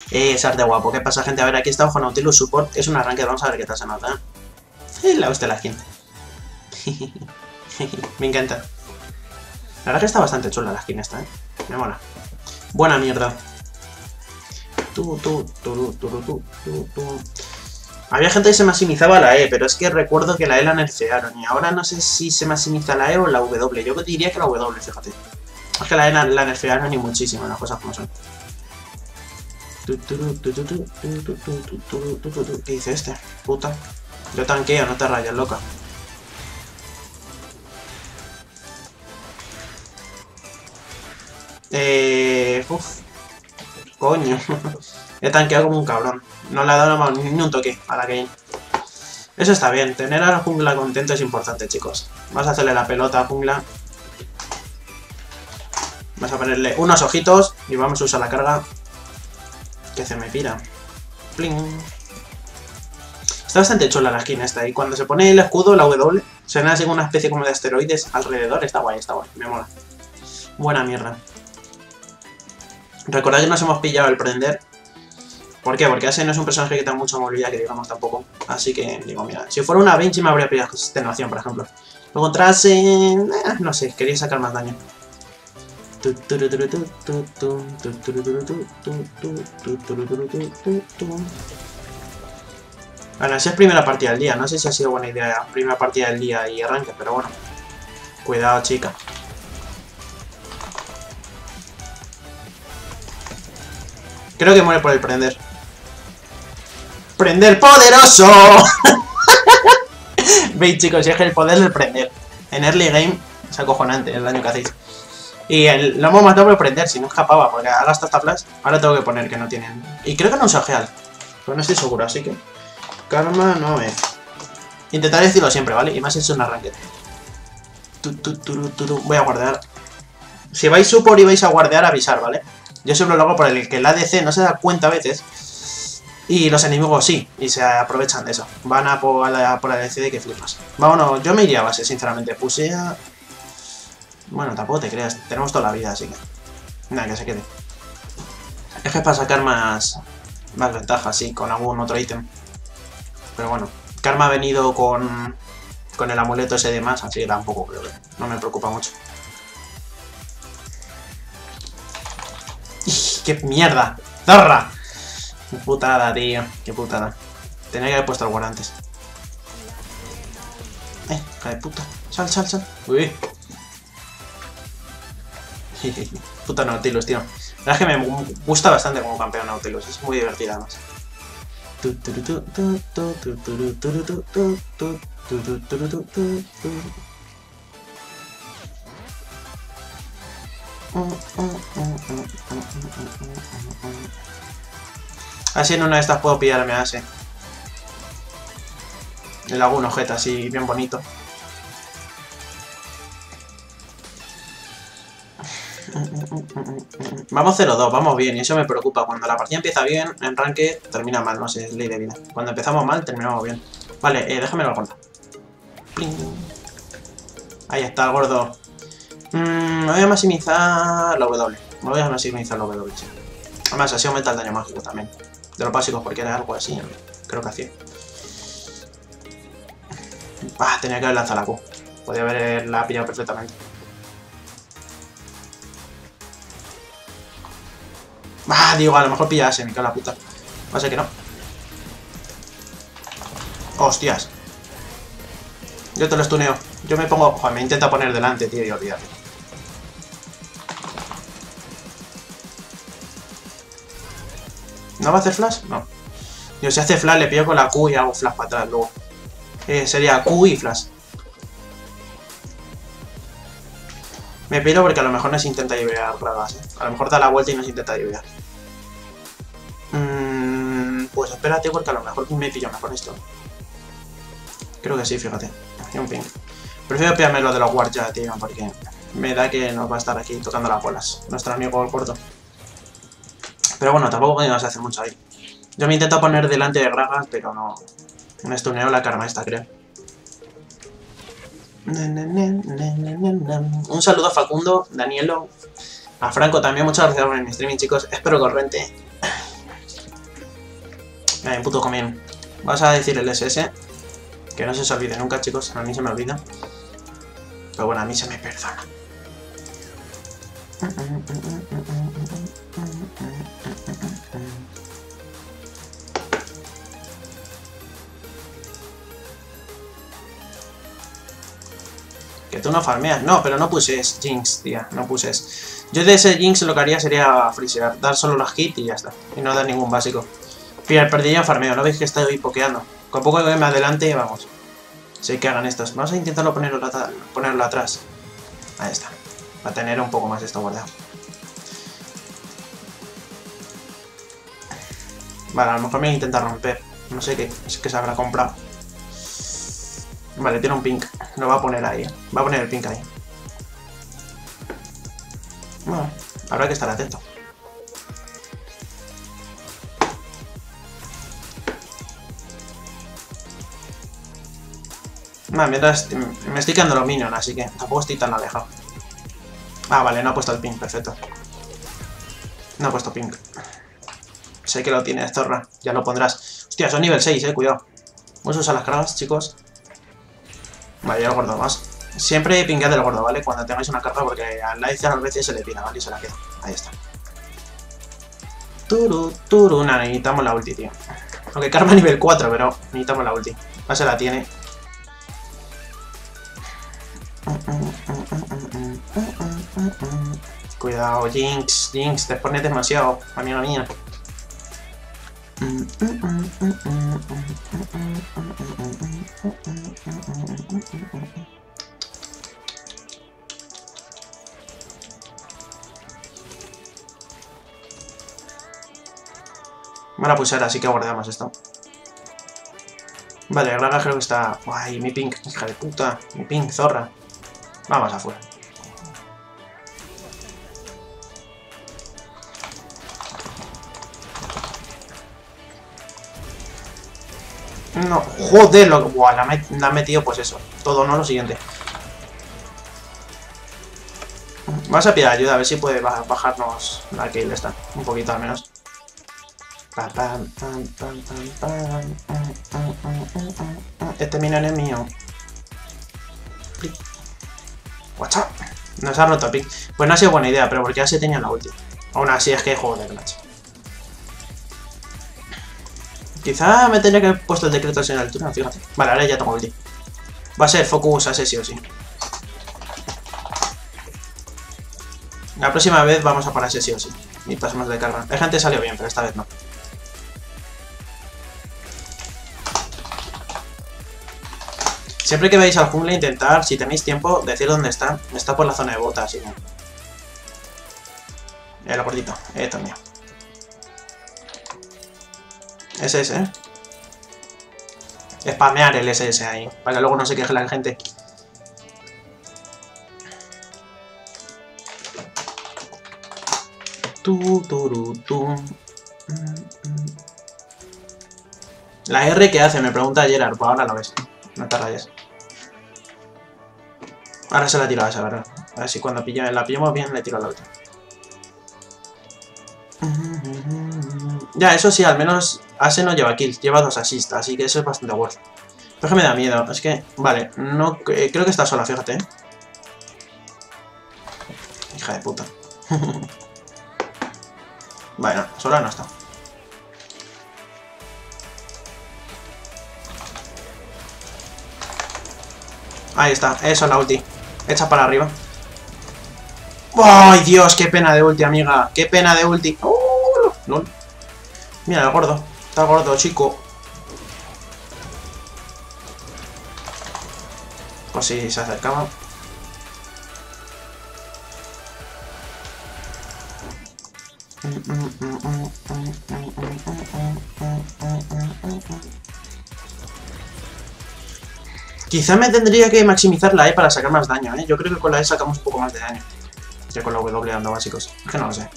Sar de guapo. ¿Qué pasa, gente? A ver, aquí está Ojo Nautilus Support. Es un arranque, vamos a ver qué tal se nota. La hostia la skin. Me encanta. La verdad que está bastante chula la skin esta, Me mola. Buena mierda. Había gente que se maximizaba la E, pero es que recuerdo que la E la nerfearon. Y ahora no sé si se maximiza la E o la W. Yo diría que la W, fíjate. Es que la E la nerfearon y muchísimo, las cosas como son. ¿Qué dice este? Puta. Yo tanqueo, no te rayas, loca. Coño. He tanqueado como un cabrón. No le ha dado ni un toque a la Kayn. Eso está bien. Tener a la jungla contento es importante, chicos. Vamos a hacerle la pelota a jungla. Vamos a ponerle unos ojitos y vamos a usar la carga. Que se me pira. Pling. Está bastante chula la skin esta. Y cuando se pone el escudo, la W, se ve así como una especie como de asteroides alrededor. Está guay, me mola. Buena mierda. Recordad que nos hemos pillado el prender. ¿Por qué? Porque ese no es un personaje que tenga mucha movilidad, que digamos tampoco. Así que, digo, mira, si fuera una Vinci me habría pillado extenuación, por ejemplo. Lo encontrase... no sé, quería sacar más daño. Bueno, si es primera partida del día. No sé si ha sido buena idea primera partida del día y arranque, pero bueno. Cuidado, chica. Creo que muere por el prender. ¡Prender poderoso! Veis, chicos, si es que el poder del prender en early game es acojonante el daño que hacéis. Y lo hemos matado por prender, si no escapaba, porque ha gastado esta flash. Ahora tengo que poner que no tienen. Y creo que no usa Geal, pero no estoy seguro, así que... Karma no es. Intentaré decirlo siempre, ¿vale? Y más si es un arranque. Voy a guardear. Si vais support y vais a guardear, avisar, ¿vale? Yo siempre lo hago por el que el ADC no se da cuenta a veces. Y los enemigos sí, y se aprovechan de eso. Van a por la ADC de que flipas. Vámonos, yo me iría a base, sinceramente. Pusea... Bueno, tampoco te creas, tenemos toda la vida, así que... Nada, que se quede. Es que es para sacar más ventajas, sí, con algún otro ítem. Pero bueno, Karma ha venido con el amuleto ese de más, así que tampoco creo que... No me preocupa mucho. ¡Qué mierda! ¡Zorra! ¡Qué putada, tío! ¡Qué putada! Tenía que haber puesto el guard antes. ¡Hija de puta! ¡Sal, sal, sal! ¡Uy! Puta Nautilus, tío. La verdad es que me gusta bastante como campeón Nautilus. Es muy divertida, además. Así en una de estas puedo pillarme a ese. Le hago un objeto así bien bonito. Vamos 0-2, vamos bien, y eso me preocupa. Cuando la partida empieza bien, en ranque termina mal, no sé, es ley de vida. Cuando empezamos mal, terminamos bien. Vale, déjamelo al gordo. Ahí está, el gordo. Me voy a maximizar la W. Me voy a maximizar la W, sí. Además, así aumenta el daño mágico también. De los básicos, porque era algo así, creo que hacía. Tenía que haber lanzado la Q. Podría haberla pillado perfectamente. Digo, a lo mejor pillase, me cago en la puta. Va a ser que no. Hostias. Yo te lo stuneo. Yo me pongo... Joder, me intenta poner delante, tío, y olvídate. ¿No va a hacer flash? No. Yo si hace flash le pillo con la Q y hago flash para atrás luego. Sería Q y flash. Me piro porque a lo mejor nos intenta llevar gradas, A lo mejor da la vuelta y nos intenta llevar. Pues espérate porque a lo mejor me pillo mejor esto. Creo que sí, fíjate. Y un ping. Prefiero pillarme lo de los wards ya, tío, porque me da que nos va a estar aquí tocando las bolas. Nuestro amigo el corto. Pero bueno, tampoco podemos hacer mucho ahí. Yo me intento poner delante de Gragas, pero no... Me stuneo la karma esta, creo. Un saludo a Facundo, Danielo, a Franco también. Muchas gracias por mi streaming, chicos. Espero que os rente. Puto comín. Vas a decir el SS. Que no se os olvide nunca, chicos. A mí se me olvida. Pero bueno, a mí se me perdona. Que tú no farmeas. No, pero no puses Jinx, tía. No puses. Yo de ese Jinx lo que haría sería frisear. Dar solo las hits y ya está. Y no dar ningún básico. Perdería en farmeo. ¿No veis que estoy pokeando? Con poco que me adelante, vamos. Sé que hagan estos. Vamos a intentarlo ponerlo atrás. Ahí está. Para tener un poco más esto guardado. Vale, a lo mejor me intenta romper. No sé qué. Es que se habrá comprado. Vale, tiene un pink. Lo va a poner ahí. Va a poner el pink ahí. Bueno, habrá que estar atento. Vale, mientras me estoy quedando los minions, así que tampoco estoy tan alejado. Ah, vale, no ha puesto el pink, perfecto. No ha puesto pink. Sé que lo tienes, zorra. Ya lo pondrás. Hostia, son nivel 6, cuidado. Vamos a usar las cargas, chicos. Vale, ya el gordo más. Siempre pinguead del gordo, ¿vale? Cuando tengáis una carga, porque a veces se le pina, ¿vale? Y se la queda. Ahí está. Turu. Nada, necesitamos la ulti, tío. Aunque Karma nivel 4, pero necesitamos la ulti. Ya se la tiene. Cuidado, Jinx. Jinx, te pones demasiado, amiga mía. Van a pulsar, así que guardamos esto. Vale, Graga creo que está... Ay, mi pink, hija de puta. Mi pink, zorra. Vamos afuera. No, joder, buah, la ha metido pues eso. Todo, no lo siguiente. Vamos a pedir ayuda, a ver si puede bajarnos la kill esta. Un poquito al menos. Este minion es mío. Guacha. Nos ha roto el pick. Pues no ha sido buena idea, pero porque ya se tenía la ulti. Aún así es que joder, macho. Quizá me tendría que haber puesto el decreto en el turno, fíjate. Vale, ahora ya tengo ulti. Va a ser focus a ese sí o sí. La próxima vez vamos a parar ese sí o sí. Y pasamos de carga. El gente salió bien, pero esta vez no. Siempre que veáis al jungla, intentar, si tenéis tiempo, decir dónde está. Está por la zona de bota, así que... El gordito, también. SS. Spamear el SS ahí, para que luego no se queje la gente. La R que hace, me pregunta Gerard, pues ahora lo ves. No te rayes. Ahora se la tiro a esa, ¿verdad? A ver si cuando la pillemos bien le tiro la otra. Ya, eso sí, al menos Ase no lleva kills, lleva 2 assists, así que eso es bastante worth. Pero es que me da miedo, es que... Vale, no creo que está sola, fíjate, ¿eh? Hija de puta. Bueno, sola no está. Ahí está, eso es la ulti. Echa para arriba. ¡Ay, Dios! ¡Qué pena de ulti, amiga! ¡Qué pena de ulti! ¡No! Mira, el gordo. Está gordo, chico. Pues sí, se acercaba. Quizá me tendría que maximizar la E para sacar más daño, ¿eh? Yo creo que con la E sacamos un poco más de daño que con la W dando básicos. Es que no lo sé.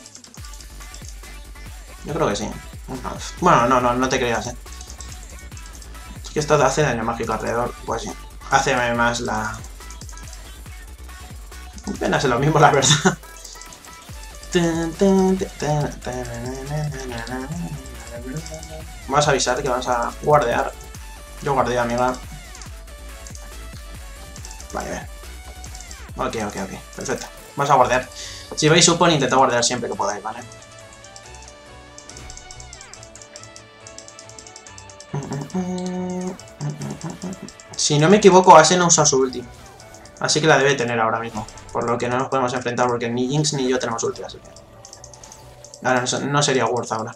Yo creo que sí. Bueno, no te creas, ¿eh? Es que esto hace daño mágico alrededor. Pues sí. Hace más la... Apenas es lo mismo, la verdad. Vamos a avisar que vamos a guardear. Yo guardeo, amiga. Vale, a ver. Ok. Perfecto. Vamos a guardear. Si veis supone, intentad guardear siempre que podáis, ¿vale? Si no me equivoco, Ashe no usa su ulti. Así que la debe tener ahora mismo. Por lo que no nos podemos enfrentar porque ni Jinx ni yo tenemos ulti, así que... Ahora no sería worth ahora.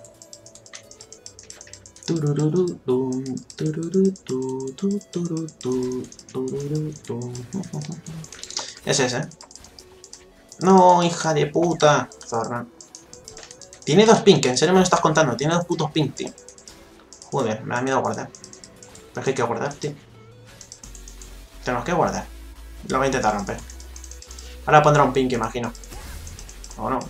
Es ese. No, hija de puta. Zorra. Tiene 2 pink, ¿en serio me lo estás contando? Tiene 2 putos pink, tío. Joder, me da miedo guardar. Pero es que hay que guardar, tío. Tenemos que guardar. Lo voy a intentar romper. Ahora pondrá un pink, imagino. ¿O no?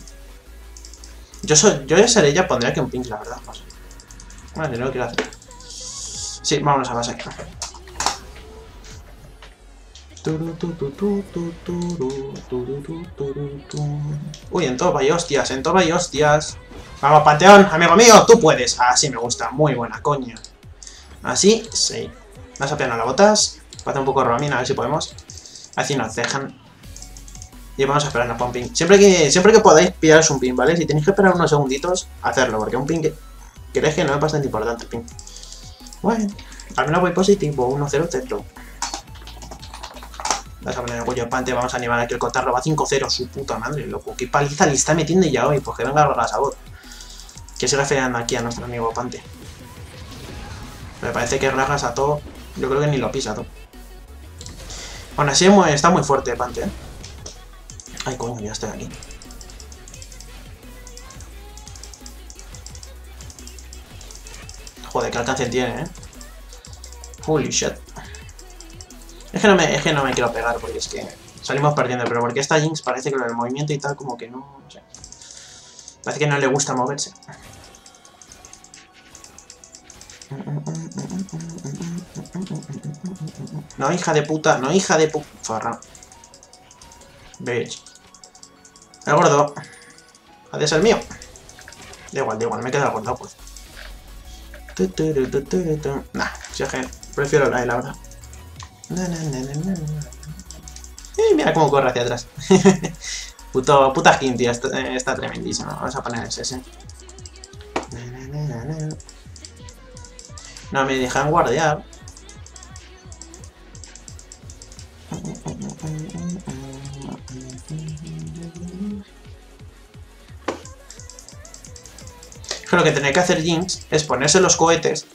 Yo de ser ella pondría que un pink, la verdad. No sé. Bueno, yo no lo quiero hacer. Sí, vámonos a base. Uy, en toba y hostias, en toba y hostias. Vamos, Panteón, amigo mío, tú puedes. Así me gusta, muy buena, coño. Así, sí. Vamos a pillar la botas. Va a hacer un poco de romina, a ver si podemos. Así nos dejan. Y vamos a esperarnos para un ping. Siempre que podáis pillaros un ping, ¿vale? Si tenéis que esperar unos segunditos, hacerlo, porque un ping crees que no es bastante importante el ping. Bueno, al menos voy positivo, 1-0-0. Vamos a poner el cuello pante, vamos a animar aquí el cotarro. Va 5-0, su puta madre, loco. Qué paliza le está metiendo ya hoy, pues que venga a sabor. Que se refiriendo aquí a nuestro amigo Pante. Me parece que ragas a todo. Yo creo que ni lo pisa todo. Bueno, así está muy fuerte Pante, ¿eh? Ay, coño, ya estoy aquí. Joder, qué alcance tiene, ¿eh? Holy shit. Es que no me quiero pegar porque es que salimos perdiendo, pero porque esta Jinx parece que lo del movimiento y tal como que no sé. Parece que no le gusta moverse. No, hija de puta, no, hija de puta. Farra. Bitch. El gordo. Ha de ser mío. Da igual, me he quedado acordado, pues. Nah, si es que prefiero la verdad. Mira cómo corre hacia atrás. Puta skin, tío. Está tremendísimo. Vamos a poner ese. No me dejan guardear. Creo que tener que hacer Jinx es ponerse los cohetes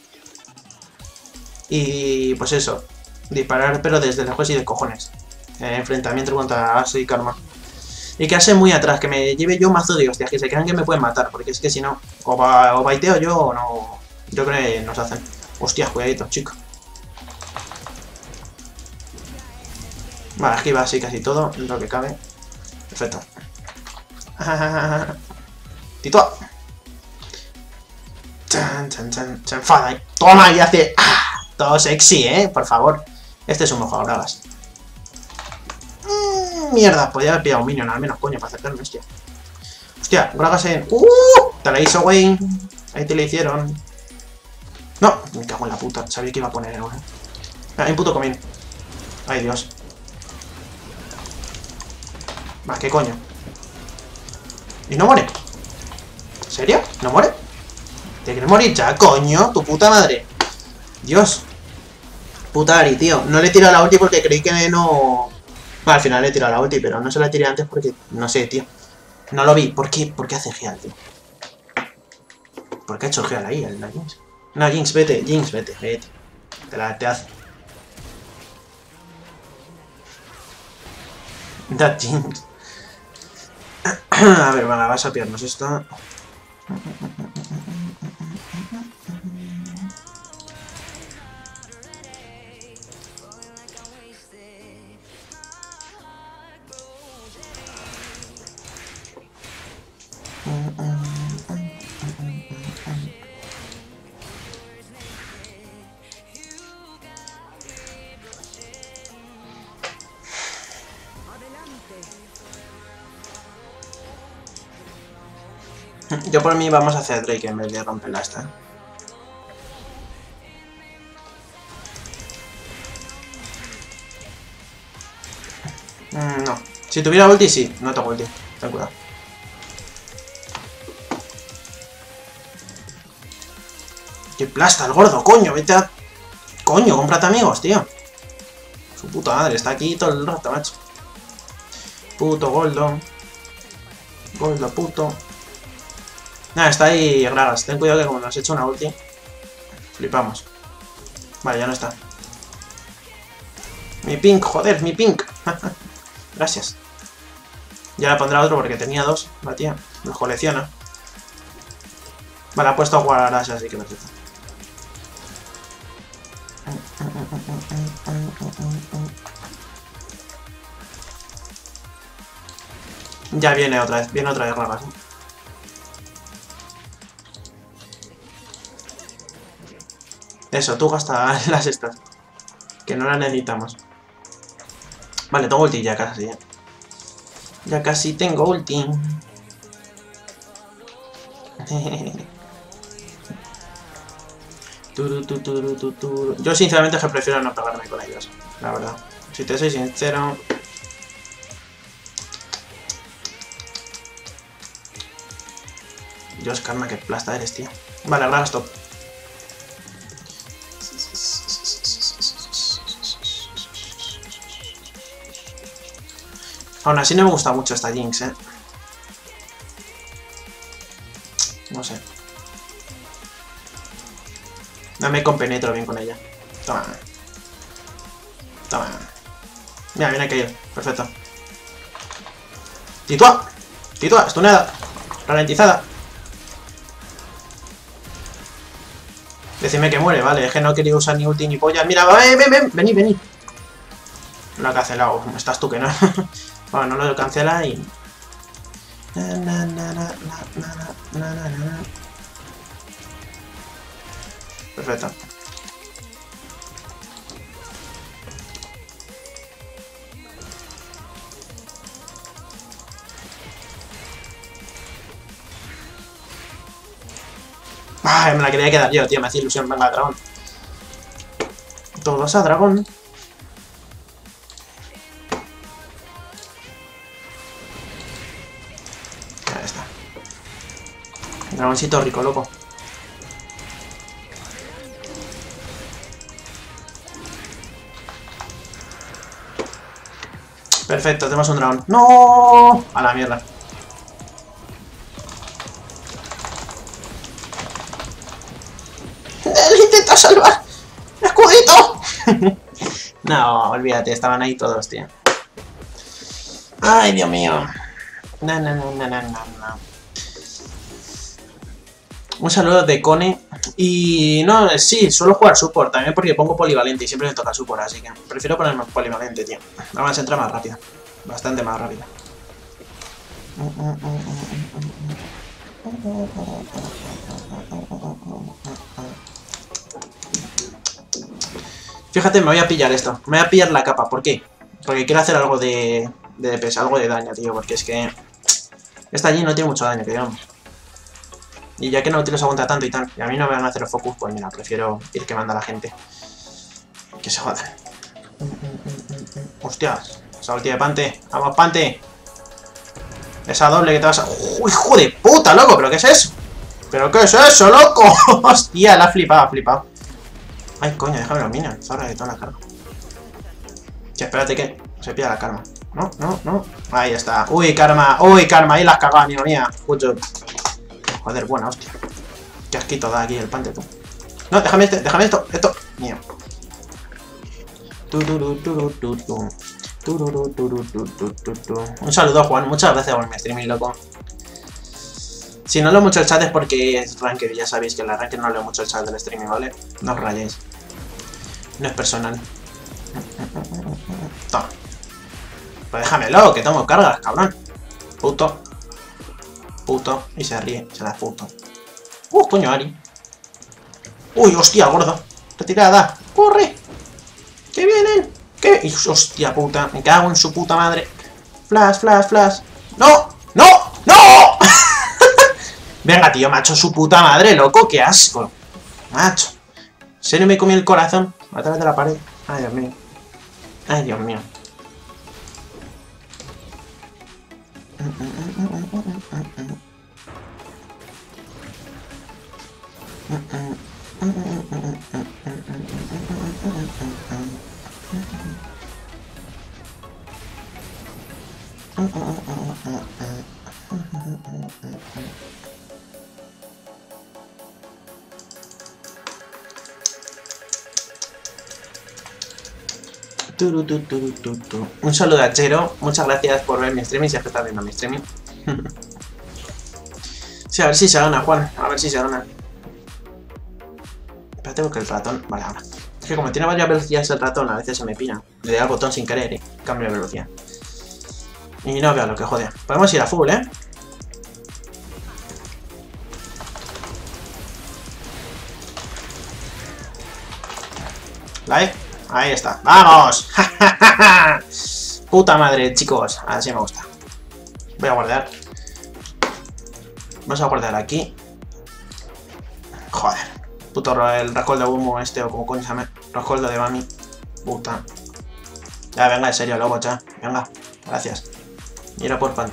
y pues eso, disparar pero desde lejos y de cojones. Enfrentamiento contra Ashe y Karma. Y quedarse muy atrás, que me lleve yo mazo de hostias, que se crean que me pueden matar, porque es que si no, o baiteo yo o no. Yo creo que nos hacen. Hostias, cuidadito, chico. Vale, esquiva así casi todo, lo que cabe. Perfecto. Tito. Se enfada y toma y hace todo sexy, por favor. Este es un mejor bragas. Mierda, podría haber pillado un minion al menos, coño, para acercarme, hostia. Hostia, bragas en... te la hizo, güey. Ahí te la hicieron. No, me cago en la puta, sabía que iba a poner en uno. Hay un puto comín. Ay, Dios. Va, ¿qué coño? ¿Y no muere? ¿En serio? ¿No muere? ¿Te quieres morir ya, coño? Tu puta madre. Dios. Puta Ari, tío. No le he tirado la ulti porque creí que no... Bueno, al final le he tirado la ulti, pero no se la tiré antes porque... No sé, tío. No lo vi. ¿Por qué hace Geal, tío? ¿Por qué ha hecho Geal ahí, la Jinx? No, Jinx, vete. Jinx, vete. Te hace. That Jinx. A ver, venga, vas a pillarnos esta. Yo por mí vamos a hacer Drake en vez de romperla esta. No. Si tuviera ulti, sí. No tengo ulti. Ten cuidado. ¡Qué plasta el gordo, coño! Vete a... Coño, cómprate amigos, tío. Su puta madre, está aquí todo el rato, macho. Puto Goldo. Goldo, puto. Nada, está ahí Gragas. Ten cuidado que como nos he hecho una ulti. Flipamos. Vale, ya no está. Mi pink, joder, mi pink. Gracias. Ya le pondrá otro porque tenía dos. La tía, los colecciona. Vale, ha puesto a jugar a así que perfecto. Ya viene otra vez Gragas. Eso, tú gasta las estas. Que no las necesitamos. Vale, tengo ulti ya casi. Ya casi tengo ulti. Yo sinceramente es que prefiero no pegarme con ellos. La verdad. Si te soy sincero. Dios, Karma, que plasta eres, tío. Vale, ahora stop. Aún así no me gusta mucho esta Jinx, No sé. No me compenetro bien con ella. Toma. Toma. Mira, viene a caer. Perfecto. ¡Titua! ¡Titua! ¡Stuneada! ¡Ralentizada! Decime que muere, vale. Es que no quería usar ni ulti ni polla. Mira, ven. Vení. Lo ha cancelado. Estás tú que no. Bueno, no lo cancela y... Perfecto. Ay, me la quería quedar yo, tío. Me hacía ilusión. Venga, dragón. Todos a dragón. Ahí está. Dragoncito rico, loco. Perfecto, tenemos un dragón. ¡No! A la mierda. ¡Él intenta salvar! ¡Escudito! No, olvídate, estaban ahí todos, tío. Ay, Dios mío. No. Un saludo de Cone. Y no, sí, suelo jugar support también porque pongo polivalente y siempre me toca support, así que prefiero ponerme polivalente, tío. Vamos a entrar más rápido. Bastante más rápido. Fíjate, me voy a pillar esto. Me voy a pillar la capa. ¿Por qué? Porque quiero hacer algo de DPS, algo de daño, tío. Porque es que esta allí no tiene mucho daño, que digamos. Y ya que Nautilus aguanta tanto y tal, y a mí no me van a hacer el focus, pues mira, prefiero ir quemando a la gente. Que se jodan. Hostias, esa ulti de Pante. Vamos, Pante. Esa doble que te vas a... ¡Uy, hijo de puta, loco! ¿Pero qué es eso? ¿Pero qué es eso, loco? Hostia, la ha flipado, Ay, coño, déjame los minions. Zorra de toda la carga. Sí, espérate que se pilla la Karma. No. Ahí está. Uy, Karma, ahí las cagado, amigo mía. Joder, buena, hostia. Qué asquito da aquí el Pante, tú. No, déjame esto. Mío. Un saludo, Juan. Muchas gracias por mi streaming, loco. Si no leo mucho el chat es porque es ranked. Ya sabéis que en la ranked no leo mucho el chat del streaming, ¿vale? No os rayéis. No es personal. Toma. Pues déjamelo, que tengo cargas, cabrón. Puto. Y se ríe, se da puto. Coño, Ari. Uy, hostia, gordo. Retirada. ¡Corre! ¡Que vienen! ¿Qué? Hostia puta, me cago en su puta madre. Flash. ¡No! Venga, tío, macho, su puta madre, loco, qué asco. Macho. ¿En serio me comí el corazón a través de la pared? Ay, Dios mío. Ay, Dios mío. Un saludo a Chero, muchas gracias por ver mi streaming, si es que estás viendo mi streaming. Sí, a ver si se gana, Juan, a ver si se gana. Espérate porque el ratón... Vale, ahora. Es que como tiene varias velocidades el ratón, a veces se me pina. Le da al botón sin querer, cambio de velocidad. Y no veo lo que jode. Podemos ir a full, ¿eh? ¿Vale? Ahí está. ¡Vamos! Puta madre, chicos. Así me gusta. Voy a guardar. Vamos a guardar aquí. Joder. Puto el rascoldo de humo este, o como coño se llama. Rascoldo de mami. Puta. Ya, venga, en serio, lobo, ya. Venga. Gracias. Mira por pante.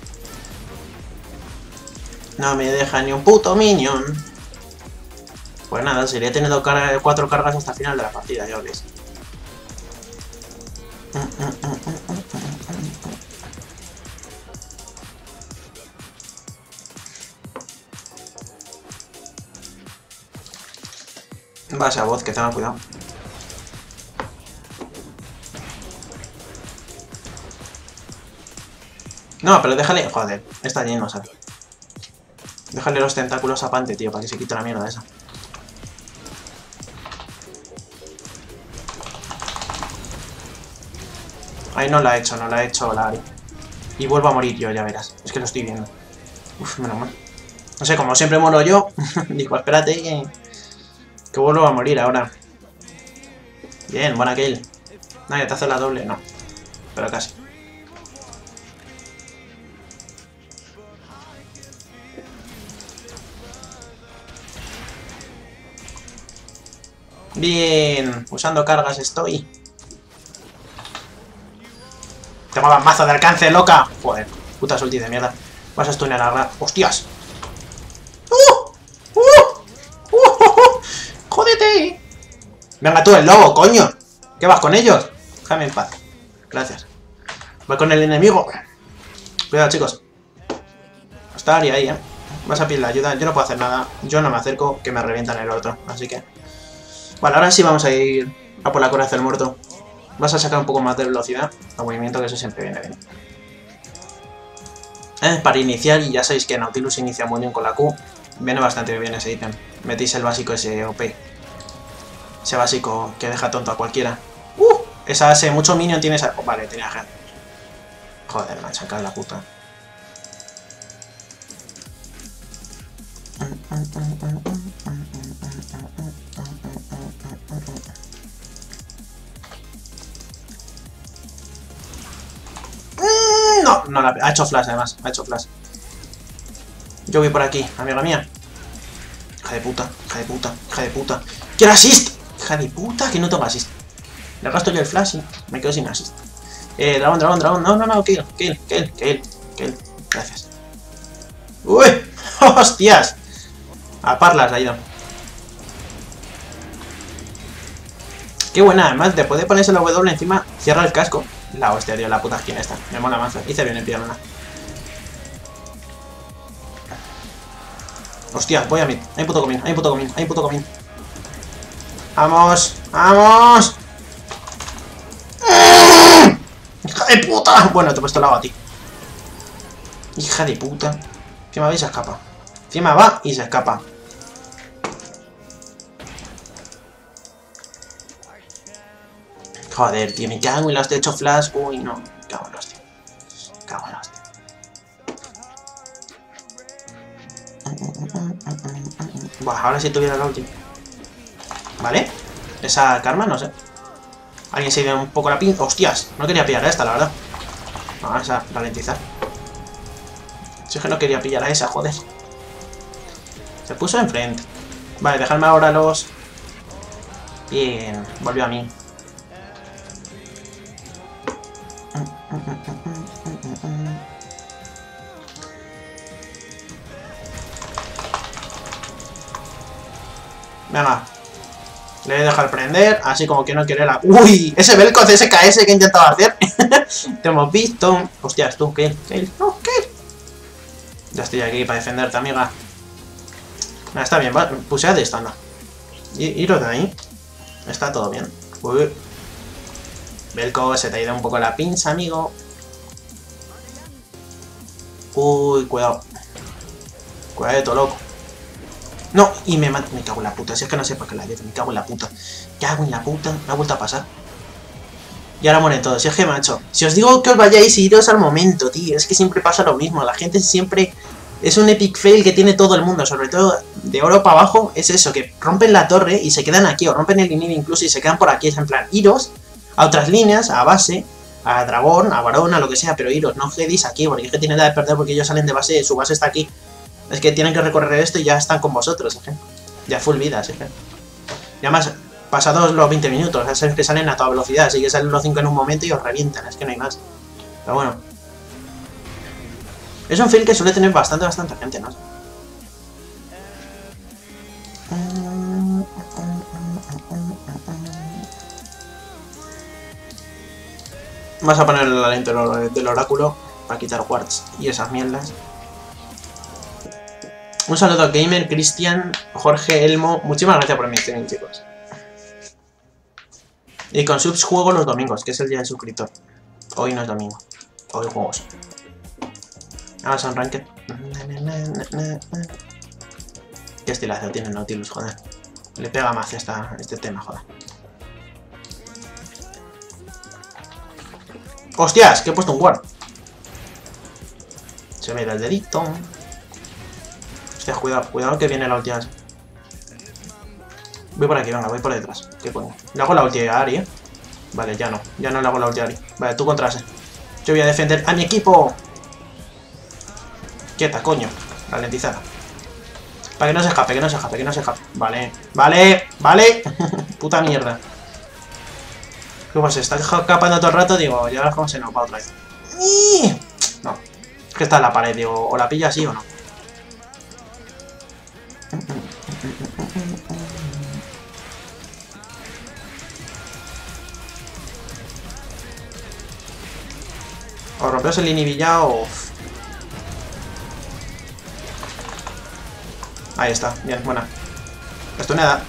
No me deja ni un puto minion. Pues nada, sería teniendo 4 cargas hasta el final de la partida, ya veis. Va esa voz, que tenga cuidado. No, pero déjale... Joder, está lleno, ¿sabes? Déjale los tentáculos a Pante, tío, para que se quite la mierda esa. Ahí no la he hecho, la Ari. Y vuelvo a morir yo, ya verás. Es que lo estoy viendo. Uf, menos mal. No sé, como siempre muero yo, digo, espérate que vuelvo a morir ahora. Bien, buena kill. Nadie te hace la doble, no. Pero casi. Bien, usando cargas estoy. Tengo mazo de alcance, loca. Joder, puta ulti de mierda. Vas a stunear a la... ¡Hostias! ¡Jódete! Venga tú, el lobo, coño. ¿Qué vas con ellos? Déjame en paz. Gracias. Voy con el enemigo. Cuidado, chicos. Está Ari ahí, Vas a pedir la ayuda. Yo no puedo hacer nada. Yo no me acerco, que me revientan el otro. Así que... Vale, ahora sí vamos a ir a por la coraza del muerto. Vas a sacar un poco más de velocidad al movimiento, que eso siempre viene bien. Para iniciar, y ya sabéis que Nautilus inicia muy bien con la Q. Viene bastante bien ese ítem. Metéis el básico ese OP. Ese básico que deja tonto a cualquiera. Ese mucho minion tiene esa... Vale, tenía gen. Joder, macho, acá la puta. No, ha hecho flash además, ha hecho flash. Yo voy por aquí, amiga mía. Hija de puta, hija de puta, hija de puta. ¡Quiero assist! Hija de puta, que no toma assist. Le gasto yo el flash y me quedo sin assist. Dragón. No, kill. Gracias. ¡Uy! ¡Hostias! A parlas ha ido. Qué buena, además, después de ponerse la W encima, cierra el casco. La hostia, tío, la puta esquina esta. Me mola más. Hice bien en pillarla. Hostia, voy a mid. Hay un puto comín. ¡Vamos! ¡Hija de puta! Bueno, te he puesto el lado a ti. Hija de puta. Encima va y se escapa. Encima va y se escapa. Joder, tío, me cago en los techos flash. Uy, no. Me cago en los, tío. Buah, ahora si tuviera la ulti. ¿Vale? Esa karma, no sé. Alguien se dio un poco la pinza. ¡Hostias! No quería pillar a esta, la verdad. No, esa ralentizar. Si es que no quería pillar a esa, joder. Se puso enfrente. Vale, dejadme ahora los... Bien, volvió a mí. Venga. Le voy a dejar prender, así como que no quiere la... ¡Uy! Ese Vel'Koz de SKS que intentaba hacer. Te hemos visto. Hostias, tú, ¿qué? No, ¿qué? Ya estoy aquí para defenderte, amiga. Ah, está bien, vale. Pusea de esta, no. Iros de ahí. Está todo bien. Uy. Vel'Koz, se te ha ido un poco la pinza, amigo. Uy, cuidado. Cuidado, loco. No, y me cago en la puta. Si es que no sé por qué la dieta, me cago en la puta. Cago en la puta, me ha vuelto a pasar. Y ahora mueren todos. Si es que, macho, si os digo que os vayáis, iros al momento, tío. Es que siempre pasa lo mismo. La gente siempre... Es un epic fail que tiene todo el mundo. Sobre todo de oro para abajo. Es eso, que rompen la torre y se quedan aquí. O rompen el inhibi incluso y se quedan por aquí. Es en plan, iros a otras líneas, a base, a dragón, a varón, a lo que sea. Pero iros, no quedéis aquí, porque es que tienen de perder porque ellos salen de base. Su base está aquí. Es que tienen que recorrer esto y ya están con vosotros, ¿eh? Ya full vida, ¿eh? Y además, pasados los 20 minutos, es que salen a toda velocidad, así que salen los 5 en un momento y os revientan, es que no hay más. Pero bueno. Es un fail que suele tener bastante gente, ¿no? Vas a poner la lente del oráculo para quitar wards y esas mierdas. Un saludo a Gamer, Cristian, Jorge, Elmo. Muchísimas gracias por mi streaming, chicos. Y con subs juego los domingos, que es el día del suscriptor. Hoy no es domingo. Hoy juegos. Vamos a un ranked. Qué estilazo tiene Nautilus, joder. Le pega más este tema, joder. ¡Hostias! Que he puesto un ward. Se me da el dedito. Hostia, cuidado que viene la ulti. Voy por aquí, venga, voy por detrás. ¿Qué coño? Le hago la ulti a Ari, ¿eh? Vale, ya no le hago la ulti a Ari. Vale, tú contra ese. Yo voy a defender a mi equipo. Quieta, coño. Ralentizada. Para que no se escape. Vale. Puta mierda. ¿Qué pasa? Está escapando todo el rato, digo, ya verás cómo se nos va otra vez. No. Es que está en la pared, digo, o la pilla así o no. O rompeos el inhibillado o... Ahí está, bien, buena. Esto nada.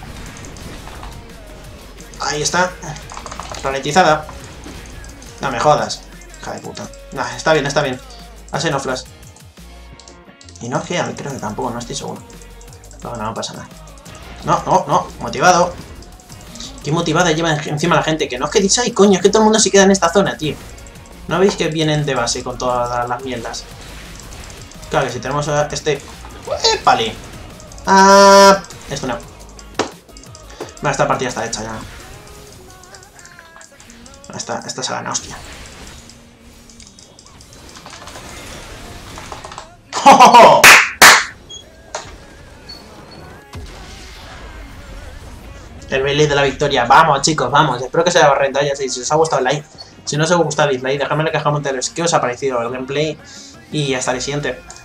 Ahí está. Ralentizada. No me jodas. Hija de puta. Nah, está bien. Hace no flash. Y no creo que tampoco, no estoy seguro. No pasa nada. No. Motivado. Qué motivada lleva encima la gente. Que no es que dice, ay coño, es que todo el mundo se queda en esta zona, tío. ¿No veis que vienen de base con todas las mierdas? Claro que si tenemos este... ¡Épale! ¡Ah! Esto no. Bueno, esta partida está hecha ya. Esta se gana, hostia. ¡Oh! El baile de la victoria. Vamos, chicos, vamos. Espero que os haya rentado. Ya si os ha gustado el like. Si no os ha gustado el dislike, dejadme en la caja de comentarios qué os ha parecido el gameplay. Y hasta el siguiente.